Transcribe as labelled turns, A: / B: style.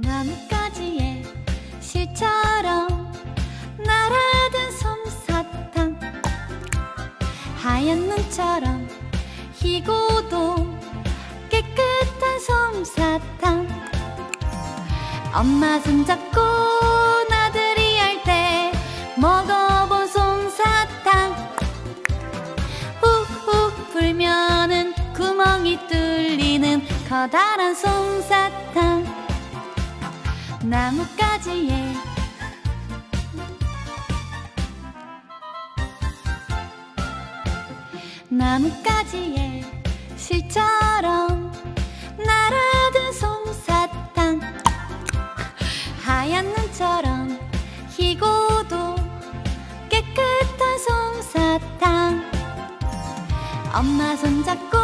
A: 나뭇가지에 실처럼 날아든 솜사탕, 하얀 눈처럼 희고도 깨끗한 솜사탕. 엄마 손잡고 나들이 할 때 먹어본 솜사탕. 훅훅 불면은 구멍이 뚫리는 커다란 솜사탕. 나뭇가지에 나뭇가지에 실처럼 날아든 솜사탕, 하얀 눈처럼 희고도 깨끗한 솜사탕. 엄마 손잡고